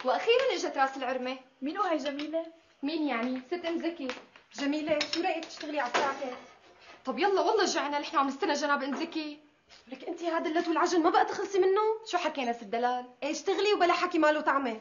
واخيرا اجت راس العرمه. مين هاي جميله؟ مين يعني؟ ست ام زكي. جميله شو رايك تشتغلي على الساعه كام؟ طب يلا والله جعنا، نحن عم نستنى جناب ام زكي. لك انت هذا اللت والعجن ما بقى تخلصي منه؟ شو حكينا ست دلال؟ ايه اشتغلي وبلا حكي ماله طعمه.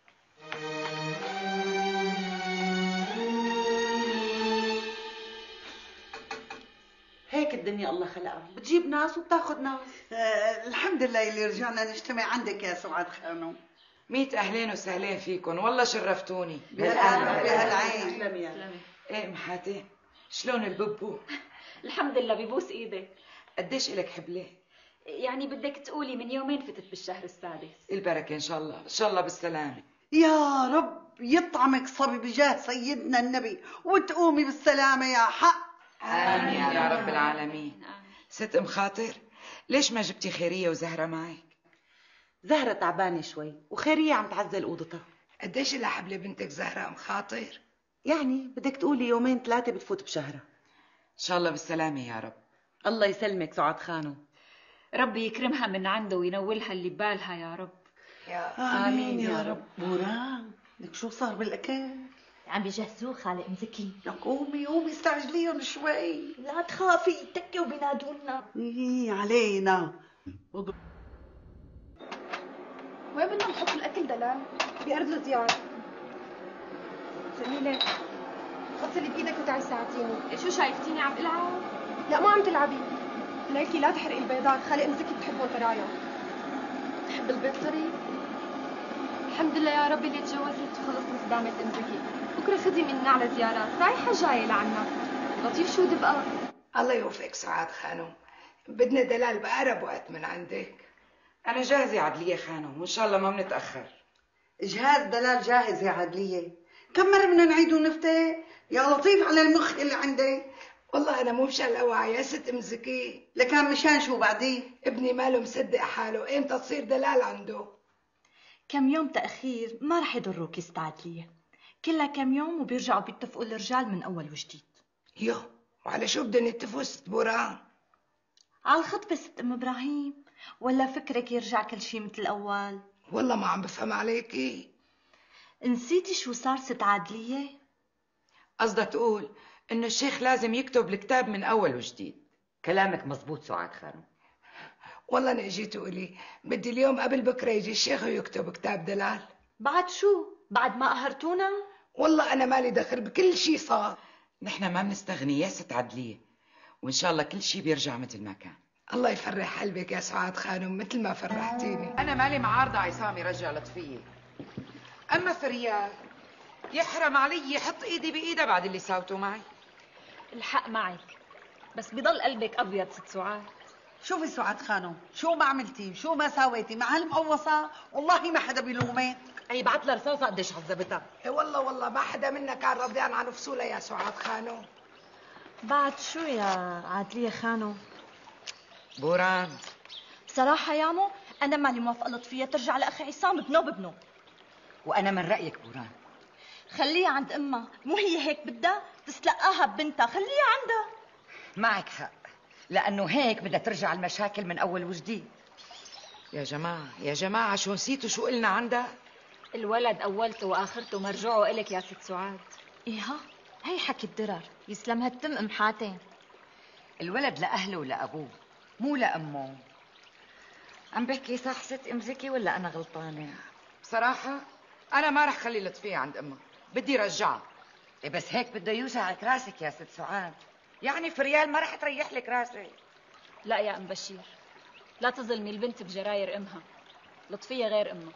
هيك الدنيا الله خلقها، بتجيب ناس وبتاخذ ناس. الحمد لله اللي رجعنا نجتمع عندك يا سعاد خانم. 100 أهلين وسهلين فيكم، والله شرفتوني. بهالعين. ايه محاتي، شلون الببو؟ الحمد لله ببوس ايدك. قديش إلك حبلة؟ يعني بدك تقولي من يومين فتت بالشهر السادس. البركة إن شاء الله، إن شاء الله بالسلامة. يا رب يطعمك صبي بجاه سيدنا النبي وتقومي بالسلامة يا حق. آمين يا رب العالمين. ست أم خاطر، ليش ما جبتي خيرية وزهرة معك؟ زهرة تعبانة شوي وخيرية عم تعزل أوضتها. قديش لها حبلة بنتك زهرة أم خاطر؟ يعني بدك تقولي يومين 3 بتفوت بشهرها. إن شاء الله بالسلامة يا رب. الله يسلمك سعاد خانم. ربي يكرمها من عنده وينولها اللي ببالها يا رب. آمين يا رب. بوران لك شو صار بالأكل؟ عم بيجهزوه خالق ام زكي. لك قومي استعجليهم شوي. لا تخافي تكي وبينادونا. إيه علينا. وين بدنا نحط الاكل دلال؟ بأرض الزيارة. جميلة غسلي بايدك وتعي ساعديني. شو شايفتيني عم العب؟ لا ما عم تلعبي، ليكي لا تحرقي البيضات، خالق ام زكي بتحبهم طرايا. بتحب البيض طري؟ الحمد لله يا ربي اللي تجوزت وخلصت من صدامة ام زكي. بكره خذي منا على زيارات، رايحة جاية لعنا. لطيف شو دبقة. الله يوفقك سعاد خانم، بدنا دلال بأقرب وقت من عندك. أنا جاهزة عدلية خانم، وإن شاء الله ما بنتأخر. جهاز دلال جاهز يا عدلية. كم مرة بدنا نعيد ونفتح؟ يا لطيف على المخ اللي عندي. والله أنا مو مشان الأوعى يا ست ام زكي. لكان مشان شو بعدين؟ ابني ماله مصدق حاله، إمتى تصير دلال عنده؟ كم يوم تأخير ما رح يضروك ست عدلية، كلها كم يوم وبيرجعوا بيتفقوا الرجال من أول وجديد. يو وعلى شو بدهم يتفقوا ست بوران؟ على الخطبة ست أم إبراهيم، ولا فكرك يرجع كل شي مثل الأول؟ والله ما عم بفهم عليكي. نسيتي شو صار ست عدلية؟ قصدها تقول إنه الشيخ لازم يكتب الكتاب من أول وجديد. كلامك مزبوط سعاد خانم. والله أنا جيت قولي بدي اليوم قبل بكرة يجي الشيخ ويكتب كتاب دلال. بعد شو؟ بعد ما قهرتونا؟ والله أنا مالي دخل بكل شي صار. نحن ما بنستغني يا ست عدلية، وإن شاء الله كل شي بيرجع مثل ما كان. الله يفرح قلبك يا سعاد خانم مثل ما فرحتيني. أنا مالي معارضة عصام يرجع لطفية، أما فريال يحرم علي يحط إيدي بإيدها بعد اللي ساوته معي. الحق معك، بس بضل قلبك أبيض ست سعاد. شوفي سعاد خانم، شو ما عملتي شو ما ساويتي مع هالمقوصة والله ما حدا بيلومك. أي بعت لها رصاصة قديش عذبتها. إيه والله ما حدا منا كان رضيان عن فصولها يا سعاد خانم. بعد شو يا عدلية خانم؟ بوران بصراحة يامو أنا مالي موافقة لطفية ترجع لأخي عصام بابنه. وأنا من رأيك بوران. خليها عند أمها، مو هي هيك بدها تستلقاها ببنتها، خليها عندها. معك حق، لأنه هيك بدها ترجع المشاكل من أول وجديد. يا جماعة شو نسيتوا شو قلنا عندها؟ الولد أولته وآخرته مرجوعه إلك يا ست سعاد. إيها هي حكي الدرر، يسلمها التم أم حاتم. الولد لأهله ولأبوه مو لأمه. عم بحكي صح ست ام زكي ولا أنا غلطانة؟ بصراحة أنا ما رح خلي لطفية عند أمها، بدي رجعها. إيه بس هيك بده يوسعك راسك يا ست سعاد. يعني فريال ما رح تريح لك راسك. لا يا أم بشير، لا تظلمي البنت بجراير أمها، لطفية غير أمها.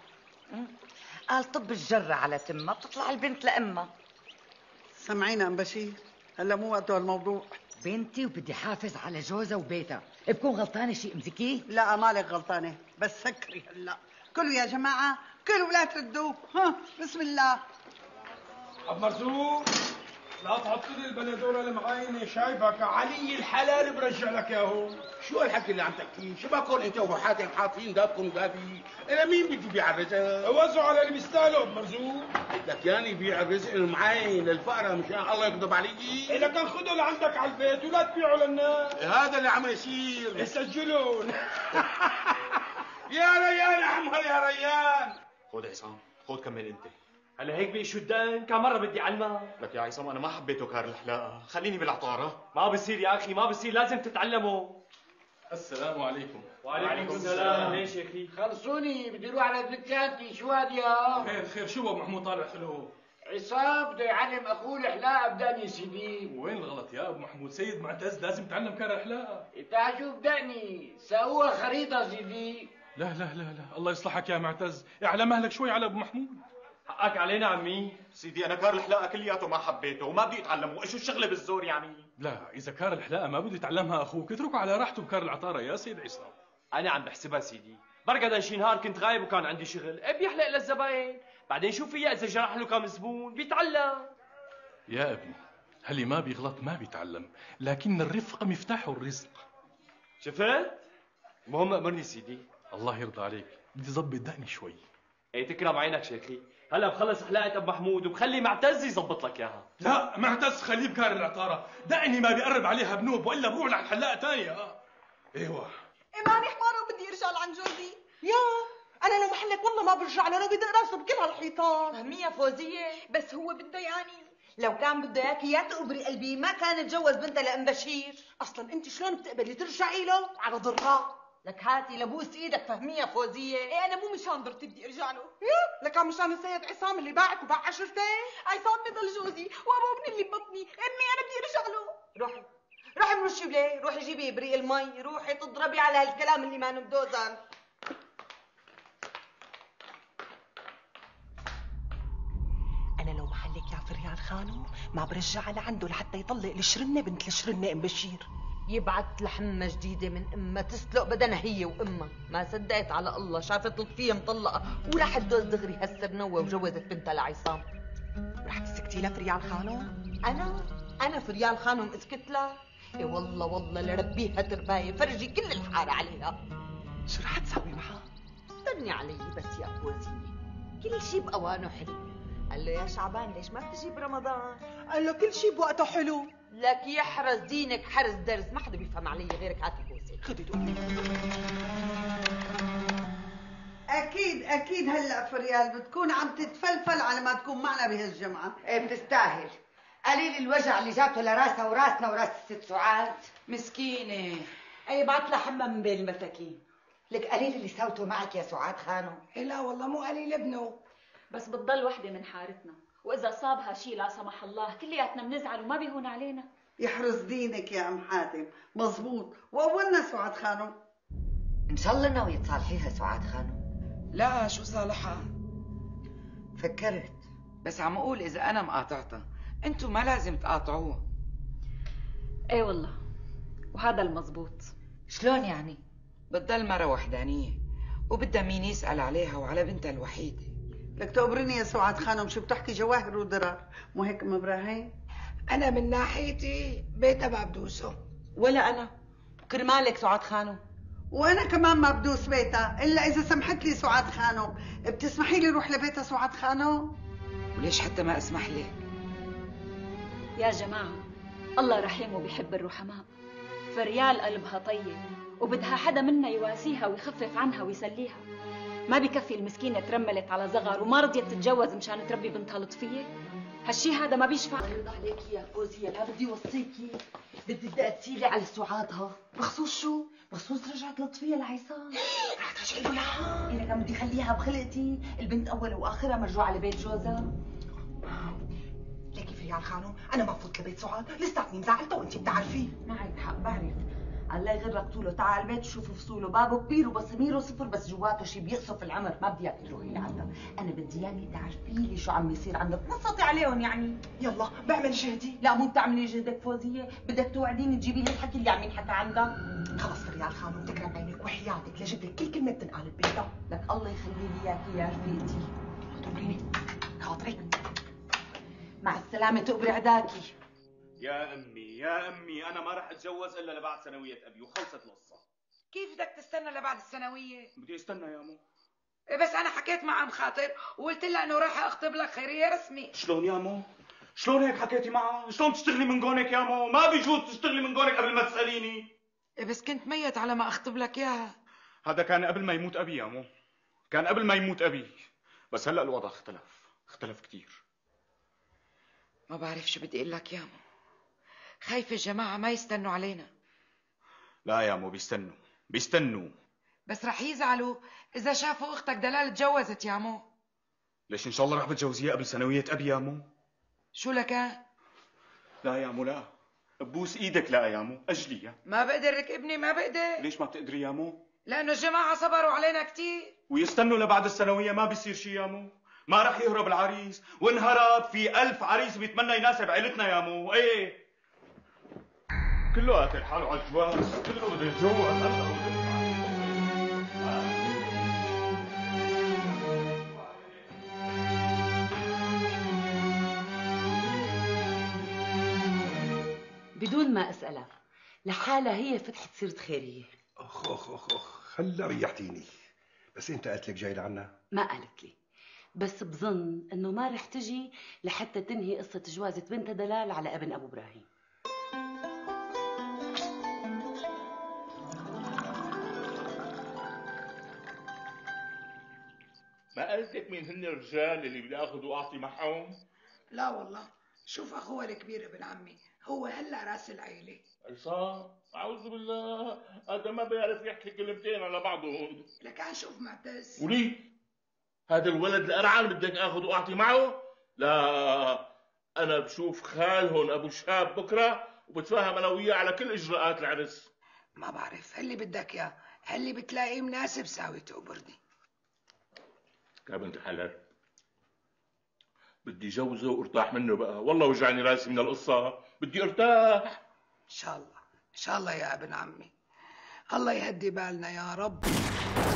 قال طب الجرة على تمها بتطلع البنت لأمها. سمعينا ام بشير، هلا مو وقته الموضوع. بنتي وبدي حافظ على جوزها وبيتها، بكون غلطانة شيء ام زكي؟ لا مالك غلطانة، بس سكري هلا. كلوا يا جماعة كلوا ولا تردوا. ها بسم الله. عم مرزوق لا تحط لي البندوره المعينه، شايفك علي الحلال برجع لك اياهم. شو هالحكي اللي عم تحكيه؟ شو بكون انت وحاتم حاطين دابكم ودابي؟ انا مين بده يبيع الرزق؟ وزعوا على اللي بيستاهلوا ام مرزوق. لك ياني بيع الرزق المعين للفقراء مشان الله يغضب علي. اذا كان خذوا لعندك على البيت ولا تبيعوا للناس. هذا اللي عم يصير. يسجلون. يا ريان يا عمر يا ريان. خذ عصام خذ كمل انت. هلا هيك بقي شو الدقن؟ كم مرة بدي علمك. لك يا عصام انا ما حبيته كار الحلاقه، خليني بالعطاره. ما بصير يا اخي، ما بصير، لازم تتعلموا. السلام عليكم. وعليكم السلام. ليش يا اخي؟ خلصوني بدي اروح على دكاتي. شو هاد يا خير خير، شو ابو محمود طالع خلوه؟ عصام بده يعلم اخوه الحلاقه بداني سيدي. وين الغلط يا ابو محمود؟ سيد معتز لازم تعلم كار الحلاقه. تعال شوف بداني سووها خريطه سيدي. لا لا لا لا، الله يصلحك يا معتز، اعلى مهلك شوي على ابو محمود. حقك علينا عمي. سيدي انا كار الحلاقه كلياته ما حبيته وما بدي اتعلمه، شو الشغله بالزور يعني؟ لا اذا كار الحلاقه ما بده يتعلمها اخوك اتركه على راحته بكار العطاره يا سيد عصام. انا عم بحسبها سيدي، برقدا شي نهار كنت غايب وكان عندي شغل، بيحلق للزباين، بعدين شو فيها اذا جرح له كم زبون بيتعلم. يا ابني هلي ما بيغلط ما بيتعلم، لكن الرفق مفتاح الرزق. شفت؟ المهم امرني سيدي. الله يرضى عليك، بدي ظبط دقني شوي. ايه تكرم عينك شيخي، هلا بخلص حلاقه ابو محمود وبخلي معتز يظبط لك اياها. لا معتز خليه بكار العطاره، دقني ما بيقرب عليها بنوب والا بروح على الحلاقه ثانيه. ايوه ماني حمار وبدي ارجع لعند جوزي. يا انا لو محلك والله ما برجع له، لو بدي راسه بكل هالحيطان. فهميها فوزيه، بس هو بده يعني. لو كان بده اياكي يا تقبري قلبي ما كان اتجوز بنتها لام بشير. اصلا انت شلون بتقبلي ترجعي له على ضرها؟ لك هاتي لبوس ايدك، فهميها فوزيه. ايه انا مو مشان ضرتي بدي ارجع له، لك مشان السيد عصام اللي باعك وباع عشرتين. عصام بضل جوزي وابو ابني اللي ببطني، امي انا بدي ارجع له. روحي مرشي بليه، روحي جيبي ابريق المي، روحي تضربي على هالكلام اللي ما نبدوزن. انا لو محلك يا فريال خانم ما برجع لعنده لحتى يطلق الشرنه بنت الشرنه ام بشير. يبعت لحمة جديدة من امها تسلق بدنها هي وامها. ما صدقت على الله، شافت لطفية مطلقة ورحت دوز دغري هالسرنوة وجوزت بنتها لعصام. رح تسكتي لها فريال خانم؟ انا فريال خانم اسكت لها؟ ايه والله لربيها ترباية فرجي كل الحارة عليها. شو رح تسوي معها؟ استني علي بس يا فوزية، كل شي بأوانه حلو. قال له يا شعبان ليش ما بتجي برمضان؟ قال له كل شي بوقته حلو. لك يحرز دينك حرز درز، ما حدا بيفهم علي غيرك. هاتي بوسه. خدي تقولي. اكيد هلا فريال بتكون عم تتفلفل على ما تكون معنا بهالجمعه. ايه بتستاهل، قليل الوجع اللي جابته لراسها وراسنا وراس الست سعاد. مسكينه. اي بعت لها حمى من بين المساكين. لك قليل اللي سوته معك يا سعاد خانم. إيه لا والله مو قليل ابنه، بس بتضل وحده من حارتنا، واذا صابها شيء لا سمح الله كلياتنا بنزعل وما بيهون علينا. يحرز دينك يا ام حاتم، مزبوط. واولنا سعاد خانم. ان شاء الله ناوية تصالحيها سعاد خانم. لا شو صالحها؟ فكرت بس عم اقول اذا انا مقاطعتها انتم ما لازم تقاطعوها. ايه والله، وهذا المزبوط. شلون يعني؟ بتضل مرة وحدانية وبدها مين يسأل عليها وعلى بنتها الوحيدة. لك تقبرني يا سعاد خانم، شو بتحكي جواهر ودرر، مو هيك ام ابراهيم؟ انا من ناحيتي بيتها ما بدوسه. ولا انا كرمالك سعاد خانم. وانا كمان ما بدوس بيتها الا اذا سمحت لي سعاد خانم. بتسمحي لي روح لبيتها سعاد خانم؟ وليش حتى ما اسمح لك؟ يا جماعة الله رحيم وبيحب الرحماء. فريال قلبها طيب وبدها حدا منا يواسيها ويخفف عنها ويسليها. ما بكفي المسكينة ترملت على زغر وما رضيت تتجوز مشان تربي بنتها لطفية. هالشي هذا ما بيشفع. الله يرضى عليكي يا فوزية، لا بدي وصيكي، بدي تقتيلي على سعادها. بخصوص شو؟ بخصوص رجعت لطفية لعصام. رح ترجعي له لها؟ إيه كان بدي خليها بخلقتي، البنت أول وآخرها مرجوعة لبيت جوزها. ليكي فريال خانم، أنا ما بفوت لبيت سعاد، لساتني مزعلته وأنت بتعرفيه. معك حق بعرف. الله يغرك طوله، تعال البيت وشوف فصوله، بابه كبير وبصميره صفر بس جواته شي بيقصف العمر. ما بدي اياك تروحي لعندها، انا بدي اياكي تعرفي لي شو عم يصير عندك، نصتي عليهم يعني. يلا بعمل جهدي. لا مو بتعملي جهدك فوزيه، بدك توعديني تجيبي لي الحكي اللي عم ينحكى عندك. خلص فريال خانم تكرم عينك وحياتك لجدك كل كلمه بتنقال ببيتها. لك الله يخلي لي اياكي يا رفيقتي. تقبريني خاطرك. مع السلامه تقبري عداكي. يا امي انا ما رح اتجوز الا لبعد ثانويه ابي وخلصت القصه. كيف بدك تستنى لبعد الثانوية؟ بدي استنى يا مو. بس انا حكيت مع ام خاطر وقلت لها انه راح اخطب لك خيرية رسمي. شلون يا مو؟ شلون هيك حكيتي معها؟ شلون تشتغلي من قونك يا مو؟ ما بيجوز تشتغلي من قونك قبل ما تساليني. بس كنت ميت على ما اخطب لك اياها. هذا كان قبل ما يموت ابي يا مو، كان قبل ما يموت ابي. بس هلا الوضع اختلف كثير. ما بعرف شو بدي اقول لك يا مو، خايفة الجماعة ما يستنوا علينا. لا يا مو، بيستنوا بس رح يزعلوا إذا شافوا أختك دلال تجوزت يا مو. ليش ان شاء الله رح بتجوزيها قبل ثانوية ابي يا مو؟ شو لك؟ لا يا مو لا، ببوس ايدك لا يا مو، اجلي. ما بقدر لك ابني، ما بقدر. ليش ما بتقدري يا مو؟ لأنه الجماعة صبروا علينا كتير. ويستنوا لبعد الثانوية ما بيصير شي يا مو، ما رح يهرب العريس، وان هرب في 1000 عريس بيتمنى يناسب عيلتنا يا مو. ايه كله قاتل حاله على الجواز، كله بده يتجوز. بدون ما اسالها لحالها هي فتحت سيره خيريه. اخ اخ اخ اخ هلا ريحتيني. بس انت قالت لك جاي لعنا؟ ما قالت لي، بس بظن انه ما رح تجي لحتى تنهي قصه جوازة بنتها دلال على ابن ابو ابراهيم. ما قلت لك مين هن الرجال اللي بدي اخذ واعطي معهم؟ لا والله، شوف اخوها الكبير ابن عمي هو هلا راس العيله. عصام اعوذ بالله، هذا ما بيعرف يحكي كلمتين على بعضهم. لك شوف معتز، ولي هذا الولد القرعان بدك اخذ واعطي معه؟ لا، انا بشوف خالهم ابو شهاب بكره وبتفاهم انا وياه على كل اجراءات العرس. ما بعرف هاللي بدك اياه، هاللي بتلاقيه مناسب ساوي تقبرني. يا بنت الحلال، بدي جوزه وارتاح منه بقى، والله وجعني راسي من القصه، بدي ارتاح. ان شاء الله ان شاء الله يا ابن عمي، الله يهدي بالنا يا رب.